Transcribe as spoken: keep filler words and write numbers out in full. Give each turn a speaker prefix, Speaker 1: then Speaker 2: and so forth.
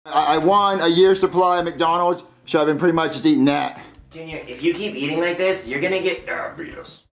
Speaker 1: I, I won a year's supply of McDonald's, so I've been pretty much just eating that.
Speaker 2: Junior, if you keep eating like this, you're gonna get diabetes.